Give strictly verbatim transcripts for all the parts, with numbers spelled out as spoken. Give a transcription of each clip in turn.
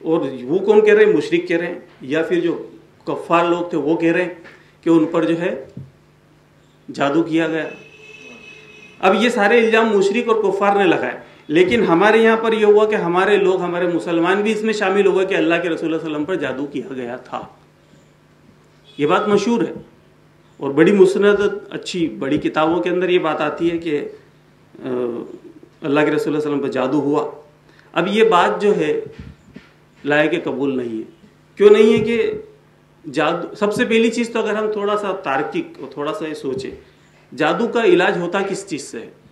और वो कौन कह रहे हैं? मुशरिक कह रहे हैं, या फिर जो कफ्फार लोग थे वो कह रहे हैं कि उन पर जो है जादू किया गया। अब ये सारे इल्जाम मुशरिक और कुफ्फार ने लगाए, लेकिन हमारे यहाँ पर यह हुआ कि हमारे लोग, हमारे मुसलमान भी इसमें शामिल हो गए कि अल्लाह के रसूल सल्लल्लाहु अलैहि वसल्लम पर जादू किया गया था। ये बात मशहूर है और बड़ी मुसनद अच्छी बड़ी किताबों के अंदर ये बात आती है कि अल्लाह के रसूल सल्लल्लाहु अलैहि वसल्लम पर जादू हुआ। अब ये बात जो है लायक कबूल नहीं है। क्यों नहीं है? कि जादू, सबसे पहली चीज़ तो अगर हम थोड़ा सा तार्किक और थोड़ा सा ये सोचें, जादू का इलाज होता किस चीज़ से है?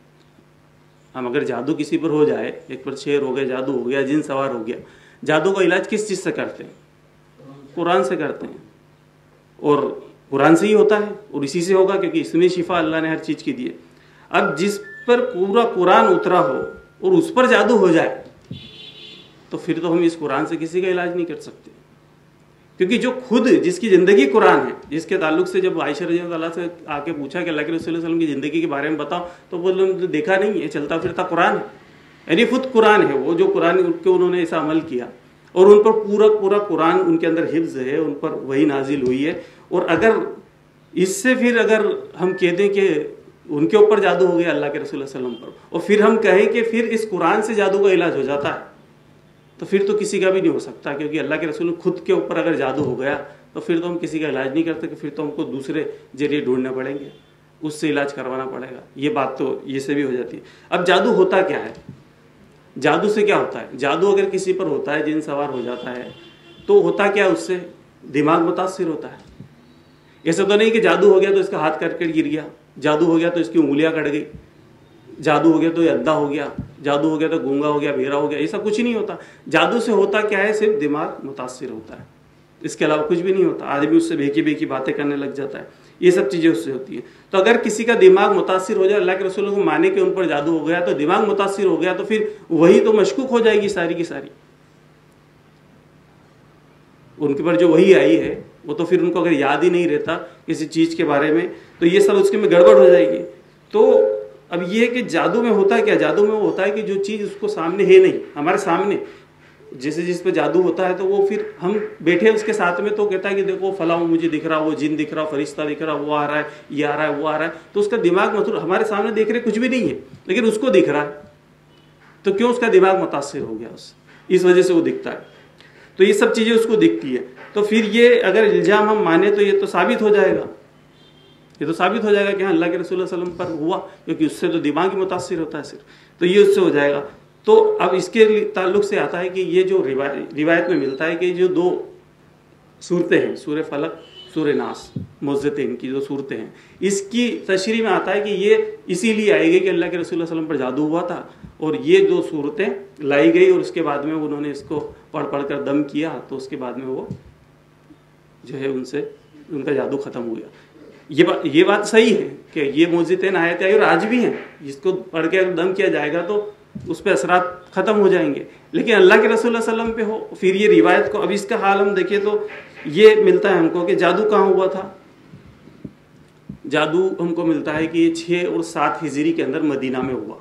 हम अगर जादू किसी पर हो जाए, एक पर शेर हो गया, जादू हो गया, जिन सवार हो गया, जादू का इलाज किस चीज़ से करते हैं? कुरान से करते हैं, और कुरान से ही होता है और इसी से होगा, क्योंकि इसमें शिफा अल्लाह ने हर चीज़ की दी है। अब जिस पर पूरा कुरान उतरा हो और उस पर जादू हो जाए, तो फिर तो हम इस कुरान से किसी का इलाज नहीं कर सकते, क्योंकि जो खुद जिसकी ज़िंदगी कुरान है, जिसके ताल्लुक से जब आयशा रज़ी अल्लाह से आके पूछा कि अल्लाह के रसूल सल्लल्लाहु अलैहि वसल्लम की ज़िंदगी के बारे में बताओ, तो बोले तो देखा नहीं है, चलता फिरता कुरान है, यानी खुद कुरान है वो, जो कुरान उनके उन्होंने ऐसा अमल किया और उन पर पूरा पूरा कुरान उनके अंदर हिफ्ज़ है, उन पर वही नाजिल हुई है। और अगर इससे फिर अगर हम कह दें कि उनके ऊपर जादू हो गया अल्लाह के रसूल सल्लल्लाहु अलैहि वसल्लम पर, और फिर हम कहें कि फिर इस कुरान से जादू का इलाज हो जाता है, तो फिर तो किसी का भी नहीं हो सकता, क्योंकि अल्लाह के रसूल खुद के ऊपर अगर जादू हो गया तो फिर तो हम किसी का इलाज नहीं करते, कि फिर तो हमको दूसरे जरिए ढूंढने पड़ेंगे, उससे इलाज करवाना पड़ेगा। ये बात तो ये से भी हो जाती है। अब जादू होता क्या है? जादू से क्या होता है? जादू अगर किसी पर होता है, जिन सवार हो जाता है, तो होता क्या? उससे दिमाग मुतासिर होता है। ऐसा तो नहीं कि जादू हो गया तो इसका हाथ कट कर गिर गया, जादू हो गया तो इसकी उंगलियां कट गई, जादू हो गया तो ये अंधा हो गया, जादू हो गया तो गूंगा हो गया, बहरा हो गया, ऐसा कुछ नहीं होता। जादू से होता क्या है? सिर्फ दिमाग मुतासिर होता है, इसके अलावा कुछ भी नहीं होता। आदमी उससे बेकी बेकी बातें करने लग जाता है, ये सब चीज़ें उससे होती है। तो अगर किसी का दिमाग मुतासिर हो जाए, अल्लाह के रसूल को माने के उन पर जादू हो गया, तो दिमाग मुतासिर हो गया, तो फिर वही तो मशकूक हो जाएगी सारी की सारी, उनके पर जो वही आई है वो तो फिर उनको अगर याद ही नहीं रहता किसी चीज़ के बारे में, तो ये सब उसके में गड़बड़ हो जाएगी। तो अब ये है कि जादू में होता है क्या? जादू में वो होता है कि जो चीज़ उसको सामने है नहीं, हमारे सामने, जैसे जिस पे जादू होता है तो वो फिर हम बैठे उसके साथ में, तो कहता है कि देखो फलां मुझे दिख रहा, वो जिन दिख रहा, फरिश्ता दिख रहा, वो आ रहा है, ये आ रहा है, वो आ रहा है, तो उसका दिमाग मतलब हमारे सामने देख रहे कुछ भी नहीं है, लेकिन उसको दिख रहा है, तो क्यों? उसका दिमाग मुतासिर हो गया उस इस वजह से वो दिखता है। तो ये सब चीज़ें उसको दिखती है। तो फिर ये अगर इल्ज़ाम हम माने तो ये तो साबित हो जाएगा, ये तो साबित हो जाएगा कि हाँ अल्लाह के रसूल सल्लल्लाहु अलैहि वसल्लम पर हुआ, क्योंकि उससे तो दिमाग ही मुतासिर होता है सिर्फ, तो ये उससे हो जाएगा। तो अब इसके ताल्लुक से आता है कि ये जो रिवायत रिवायत में मिलता है कि जो दो सूरतें हैं, सूरह फलक, सूरह नास, मुअज़्ज़तिन की जो सूरतें हैं, इसकी तशरीह में आता है कि ये इसीलिए आई गई कि अल्लाह के रसूल सल्लल्लाहु अलैहि वसल्लम पर जादू हुआ था, और ये दो सूरतें लाई गई और उसके बाद में उन्होंने इसको पढ़ पढ़ कर दम किया, तो उसके बाद में वो जो है उनसे उनका जादू ख़त्म हो गया। ये बात ये बात सही है कि ये मुअज़्ज़तिन आयतें आई और आज भी हैं, जिसको पढ़ के दम किया जाएगा तो उस पर असरात ख़त्म हो जाएंगे, लेकिन अल्लाह के रसूल सल्लल्लाहु अलैहि वसल्लम पे हो फिर ये रिवायत को, अब इसका हाल हम देखें तो ये मिलता है हमको कि जादू कहाँ हुआ था। जादू हमको मिलता है कि ये छः और सात हिजरी के अंदर मदीना में हुआ,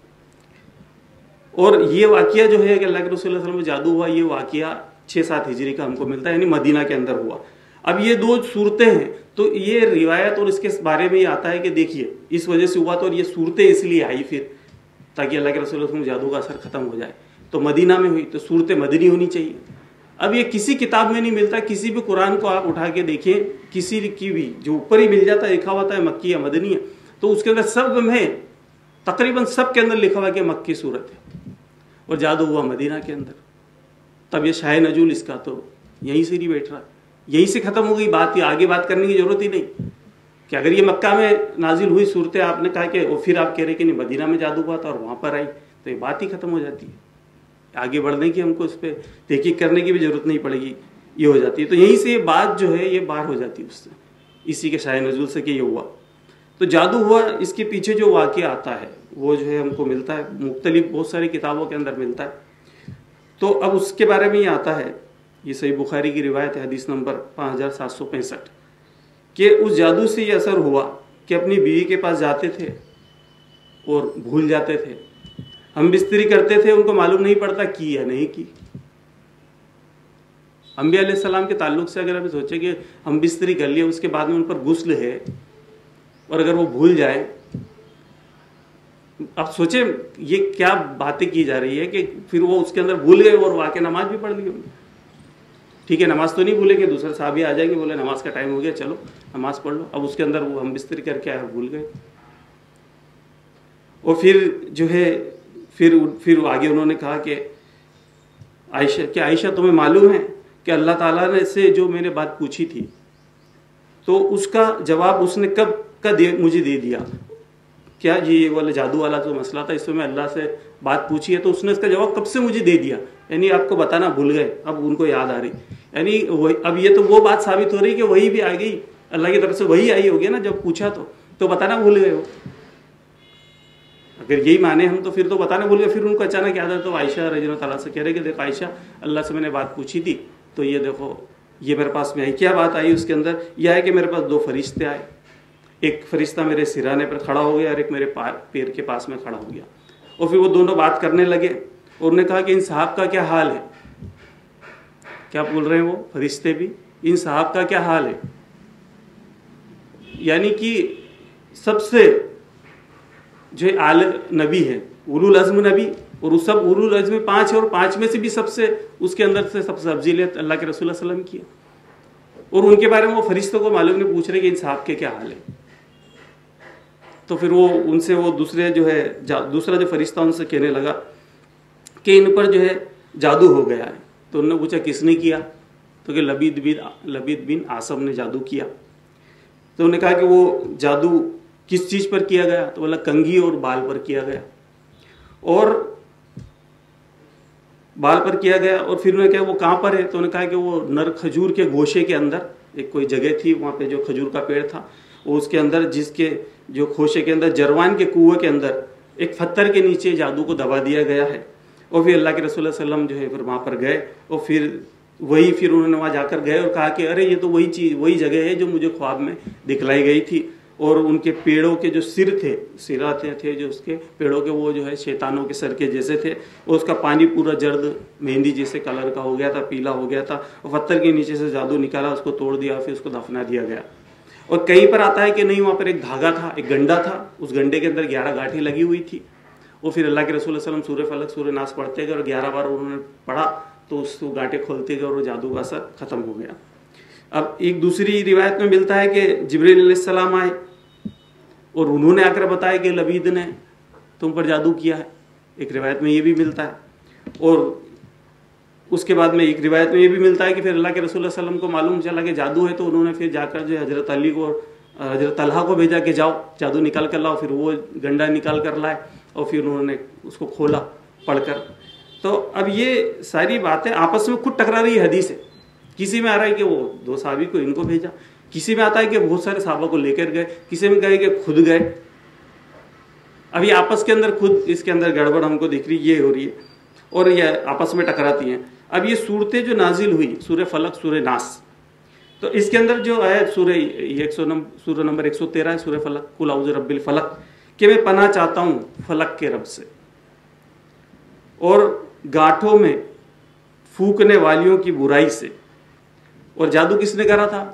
और ये वाक़िया जो है कि अल्लाह के रसूल सल्लल्लाहु अलैहि वसल्लम में जादू हुआ, ये वाक़िया छः सात हिजरी का हमको मिलता है, यानी मदीना के अंदर हुआ। अब ये दो सूरतें हैं, तो ये रिवायत और इसके बारे में ये आता है कि देखिए इस वजह से हुआ, तो और ये सूरतें इसलिए आई फिर ताकि अल्लाह के रसूल सल्लल्लाहु अलैहि वसल्लम जादू का असर ख़त्म हो जाए, तो मदीना में हुई, तो सूरतें मदनी होनी चाहिए। अब ये किसी किताब में नहीं मिलता, किसी भी कुरान को आप उठा के देखें, किसी की भी जो ऊपर ही मिल जाता है, लिखा हुआ है मक्की या मदनी है, तो उसके अंदर सब में तकरीबन सब के अंदर लिखा हुआ कि मक्की सूरत है और जादू हुआ मदीना के अंदर। तब ये शाह नजूल इसका तो यहीं से नहीं बैठ रहा, यहीं से ख़त्म हो गई बात, ये आगे बात करने की ज़रूरत ही नहीं कि अगर ये मक्का में नाजिल हुई सूरतें, आपने कहा कि और फिर आप कह रहे कि नहीं मदीना में जादू हुआ था और वहाँ पर आई, तो ये बात ही ख़त्म हो जाती है, आगे बढ़ने की हमको इस पर तहकीक करने की भी ज़रूरत नहीं पड़ेगी, ये हो जाती है। तो यहीं से ये बात जो है ये बाहर हो जाती है उससे, इसी के शाह नजूल से कि ये हुआ। तो जादू हुआ, इसके पीछे जो वाक़या आता है वो जो है हमको मिलता है मुख्तलिफ बहुत सारी किताबों के अंदर मिलता है। तो अब उसके बारे में ये आता है, ये सही बुखारी की रिवायत है, हदीस नंबर पाँच हज़ार सात सौ पैंसठ, कि उस जादू से ये असर हुआ कि अपनी बीवी के पास जाते थे और भूल जाते थे, हम बिस्तरी करते थे, उनको मालूम नहीं पड़ता की या नहीं की, अंबिया अलैहिस्सलाम के ताल्लुक से अगर अभी सोचे कि हम बिस्तरी कर लिए, उसके बाद में उन पर गुस्ल है और अगर वो भूल जाए, अब सोचे ये क्या बातें की जा रही है कि फिर वो उसके अंदर भूल गए और वाकई नमाज भी पढ़ ली उन्होंने। ठीक है, नमाज तो नहीं भूलेंगे, दूसरे साहब आ जाएंगे, बोले नमाज का टाइम हो गया, चलो नमाज पढ़ लो। अब उसके अंदर वो हम बिस्तरी करके आए, भूल गए। और फिर जो है फिर फिर आगे उन्होंने कहा कि आयशा, क्या आयशा तुम्हें मालूम है कि अल्लाह ताला ने से जो मैंने बात पूछी थी तो उसका जवाब उसने कब का दे मुझे दे दिया। क्या ये वाला जादू वाला जो मसला था, इसमें मैं अल्लाह से बात पूछी है तो उसने इसका जवाब कब से मुझे दे दिया, यानी आपको बताना भूल गए, अब उनको याद आ रही। यानी वही, अब ये तो वो बात साबित हो रही कि वही भी आ गई, अल्लाह की तरफ से वही आई होगी ना, जब पूछा तो तो बताना भूल गए हो। अगर यही माने हम तो फिर तो बताना भूल गए। फिर उनको अचानक याद आया तो आयशा रज़ियल्लाहु ताला से कह रहे कि देखो आयशा, अल्लाह से मैंने बात पूछी थी तो ये देखो ये मेरे पास में आई। क्या बात आई उसके अंदर? यह है कि मेरे पास दो फरिश्ते आए, एक फरिश्ता मेरे सिराने पर खड़ा हो गया और एक मेरे पैर के पास में खड़ा हो गया। और फिर वो दोनों बात करने लगे और उन्होंने कहा कि इन साहब का क्या हाल है। क्या बोल रहे हैं वो फरिश्ते भी, इन साहब का क्या हाल है, यानी कि सबसे जो आल नबी है, उलुल अज़्म नबी, और उस सब उलुल अज़्म पांच है और पांच में से भी सबसे उसके अंदर से सबसे अफजीलियत अल्लाह के रसूल सल्लल्लाहु अलैहि वसल्लम की है। और उनके बारे में वो फरिश्तों को मालूम नहीं, पूछ रहे कि इन साहब के क्या हाल है। तो फिर वो उनसे वो दूसरे जो है दूसरा जो फरिश्ता उनसे कहने लगा कि इन पर जो है जादू हो गया है। तो उन्होंने पूछा किसने किया, तो कि लबीद बिन लबीद बिन आसम ने जादू किया। तो उन्होंने कहा कि वो जादू किस चीज़ पर किया गया, तो बोला कंघी और बाल पर किया गया, और बाल पर किया गया। और फिर उन्होंने कहा वो कहाँ पर है, तो उन्होंने कहा कि वो नर खजूर के गोशे के अंदर एक कोई जगह थी, वहाँ पे जो खजूर का पेड़ था वो उसके अंदर, जिसके जो खोशे के अंदर जरवान के कुएं के अंदर एक पत्थर के नीचे जादू को दबा दिया गया है। और फिर अल्लाह के रसूल सल्लल्लाहु अलैहि वसल्लम जो है फिर वहाँ पर गए और फिर वही फिर उन्होंने वहाँ जाकर गए और कहा कि अरे ये तो वही चीज़ वही जगह है जो मुझे ख्वाब में दिखलाई गई थी। और उनके पेड़ों के जो सिर थे, सिराते थे जो उसके पेड़ों के, वो जो है शैतानों के सर के जैसे थे, और उसका पानी पूरा जर्द मेहंदी जैसे कलर का हो गया था, पीला हो गया था। और पत्थर के नीचे से जादू निकाला, उसको तोड़ दिया, फिर उसको दफना दिया गया। और कहीं पर आता है कि नहीं, वहाँ पर एक धागा था, एक गंडा था, उस गंडे के अंदर ग्यारह गांठें लगी हुई थी। और फिर अल्लाह के रसूल सल्लल्लाहु अलैहि वसल्लम सूरह फलक सूरह नास पढ़ते गए और ग्यारह बार उन्होंने पढ़ा तो उस गांठें खोलते गए और वो जादू का असर खत्म हो गया। अब एक दूसरी रिवायत में मिलता है कि जिब्रील अलैहिस्सलाम आए और उन्होंने आकर बताया कि लबीद ने तुम पर जादू किया है, एक रिवायत में ये भी मिलता है। और उसके बाद में एक रिवायत में ये भी मिलता है कि फिर अल्लाह के रसूल सल्लल्लाहु अलैहि वसल्लम को मालूम चला कि जादू है, तो उन्होंने फिर जाकर जो हजरत अली को हजरत तलहा को भेजा कि जाओ जादू निकाल कर लाओ। फिर वो गंडा निकाल कर लाए और फिर उन्होंने उसको खोला पढ़कर। तो अब ये सारी बातें आपस में खुद टकरा रही है हदीस से। किसी में आ रहा है कि वो दो साहबी को इनको भेजा, किसी में आता है कि बहुत सारे साहबा को लेकर गए, किसी में कहे कि खुद गए। अभी आपस के अंदर खुद इसके अंदर गड़बड़ हमको दिख रही, ये हो रही है और ये आपस में टकराती हैं। अब ये सूरतें जो नाजिल हुई, सूरह फलक सूरह नास, तो इसके अंदर जो है सूरह एक सौ नंबर सूरह नंबर एक सौ तेरह है सूरह फलक, कुल औज़ु रब्बिल फलक, कि मैं पनाह चाहता हूँ फलक के रब से, और गांठों में फूकने वालियों की बुराई से। और जादू किसने करा था?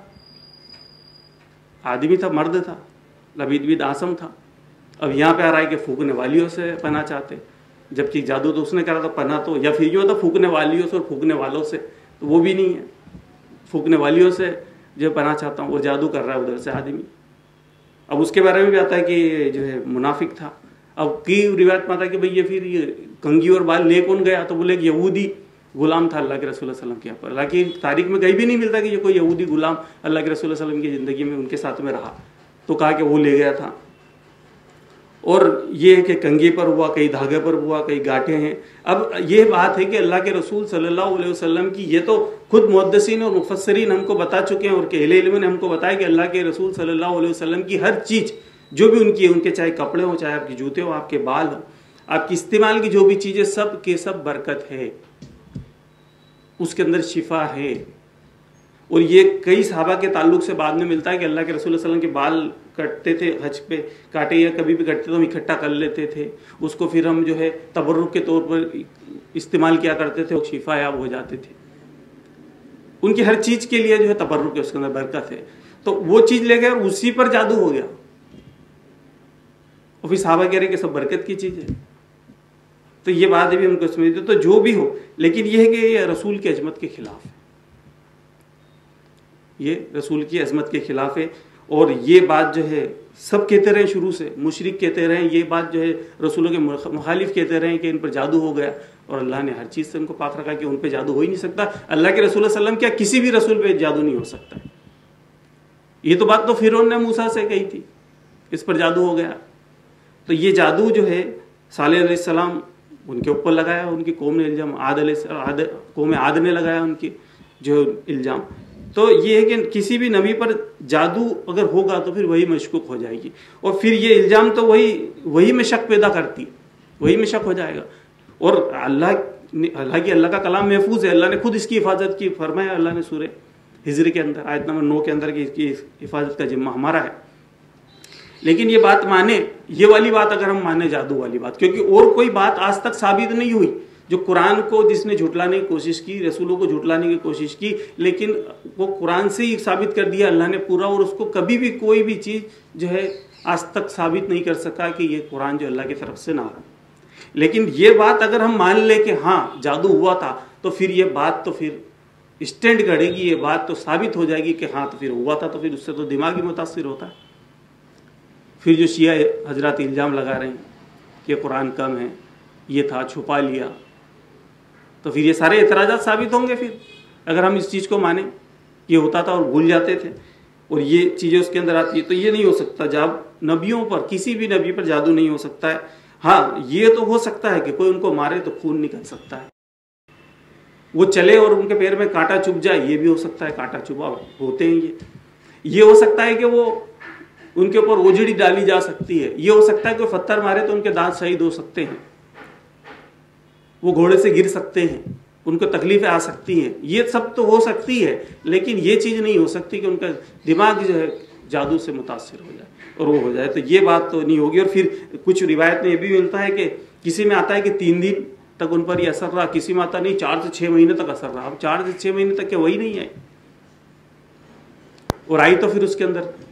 आदमी था, मर्द था, लबीद बिन आसम था। अब यहाँ पे आ रहा है कि फूकने वालियों से पनाह चाहते, जबकि जादू तो उसने करा था। पनाह तो या फिर जो था फूकने वालियों से और फूकने वालों से, तो वो भी नहीं है। फूकने वालियों से जो पनाह चाहता हूँ, और जादू कर रहा है उधर से आदमी। अब उसके बारे में भी आता है कि जो है मुनाफिक था। अब की रिवायत में आता है कि भाई ये फिर ये कंघी और बाल ले कौन गया, तो बोले कि यहूदी गुलाम था अल्लाह के रसूल सल्लल्लाहु अलैहि वसल्लम के यहाँ पर। हालांकि तारीख में कहीं भी नहीं मिलता कि ये कोई यहूदी गुलाम अल्लाह के रसूल सल्लल्लाहु अलैहि वसल्लम की ज़िंदगी में उनके साथ में रहा, तो कहा कि वो ले गया था। और ये है कि कंघी पर हुआ, कई धागे पर हुआ, कई गांठें हैं। अब ये बात है कि अल्लाह के रसूल सल्लल्लाहु अलैहि वसल्लम की, ये तो खुद मुहद्दिसीन और मुफस्सिरीन हमको बता चुके हैं, और के अहले इल्म ने हमको बताया कि अल्लाह के रसूल सल्लल्लाहु अलैहि वसल्लम की हर चीज़ जो भी उनकी है, उनके चाहे कपड़े हो, चाहे आपके जूते हो, आपके बाल हो, आपकी इस्तेमाल की जो भी चीज़ें, सब के सब बरकत है, उसके अंदर शिफा है। और ये कई सहाबा के ताल्लुक से बाद में मिलता है कि अल्लाह के रसूल सल्लल्लाहु अलैहि वसल्लम के बाल कटते थे, हज पे काटे या कभी भी कटते तो हम इकट्ठा कर लेते थे, उसको फिर हम जो है तबर्रुक के तौर पर इस्तेमाल किया करते थे, वो शिफा याब हो जाते थे। उनकी हर चीज के लिए जो है तबर्रुक है, उसके अंदर बरकत है, तो वो चीज ले गए और उसी पर जादू हो गया। और फिर साहबा कह रहे कि सब बरकत की चीज है। तो ये बात भी हमको समझते, तो जो भी हो, लेकिन ये है कि ये रसूल की अजमत के खिलाफ है, ये रसूल की अजमत के खिलाफ है। और ये बात जो है सब कहते रहे शुरू से, मुशरिक कहते रहे, ये बात जो है रसूलों के मुखालिफ कहते रहे कि इन पर जादू हो गया, और अल्लाह ने हर चीज़ से उनको पाक रखा कि उन पर जादू हो ही नहीं सकता। अल्लाह के रसूल सल्लम क्या किसी भी रसूल पे जादू नहीं हो सकता। ये तो बात तो फिरौन ने मूसा से कही थी, इस पर जादू हो गया। तो ये जादू जो है सालेह अलैहिस्सलाम उनके ऊपर लगाया, उनकी कौम ने इल्ज़ाम, आद आद कौम आद ने लगाया उनकी जो इल्ज़ाम। तो ये है कि किसी भी नबी पर जादू अगर होगा तो फिर वही मशकूक हो जाएगी, और फिर ये इल्ज़ाम तो वही वही में शक पैदा करती, वही में शक हो जाएगा। और अल्लाह अल्लाह की अल्लाह का कलाम महफूज है, अल्लाह ने खुद इसकी हिफाजत की, फरमाया अल्लाह ने सूरह हिजर के अंदर आयत नंबर नौ के अंदर की इसकी हिफाजत का जिम्मा हमारा है। लेकिन ये बात माने, ये वाली बात अगर हम माने जादू वाली बात, क्योंकि और कोई बात आज तक साबित नहीं हुई जो कुरान को जिसने झुटलाने की कोशिश की, रसूलों को झुटलाने की कोशिश की, लेकिन वो कुरान से ही साबित कर दिया अल्लाह ने पूरा, और उसको कभी भी कोई भी चीज़ जो है आज तक साबित नहीं कर सका कि ये कुरान जो अल्लाह की तरफ से ना हो। लेकिन ये बात अगर हम मान ले कि हाँ जादू हुआ था, तो फिर ये बात तो फिर स्टैंड करेगी, ये बात तो साबित हो जाएगी कि हाँ तो फिर हुआ था, तो फिर उससे तो दिमाग ही मुतासिर होता है। फिर जो शिया हजरत इल्ज़ाम लगा रहे हैं कि कुरान कम है, ये था छुपा लिया, तो फिर ये सारे एतराज़ात साबित होंगे। फिर अगर हम इस चीज़ को माने ये होता था और भूल जाते थे और ये चीज़ें उसके अंदर आती है, तो ये नहीं हो सकता। जब नबियों पर, किसी भी नबी पर जादू नहीं हो सकता है। हाँ ये तो हो सकता है कि कोई उनको मारे तो खून निकल सकता है, वो चले और उनके पैर में कांटा चुभ जाए, ये भी हो सकता है, कांटा चुभा होते हैं ये। ये हो सकता है कि वो उनके ऊपर ओजड़ी डाली जा सकती है, ये हो सकता है कि पत्थर मारे तो उनके दांत शहीद हो सकते हैं, वो घोड़े से गिर सकते हैं, उनको तकलीफें आ सकती हैं, ये सब तो हो सकती है। लेकिन ये चीज़ नहीं हो सकती कि उनका दिमाग जो है जादू से मुतासिर हो जाए और वो हो जाए, तो ये बात तो नहीं होगी। और फिर कुछ रिवायत में ये भी मिलता है कि किसी में आता है कि तीन दिन तक उन पर ये असर रहा, किसी में आता नहीं चार से छः महीने तक असर रहा। अब चार से छः महीने तक क्या वही नहीं है, और आई तो फिर उसके अंदर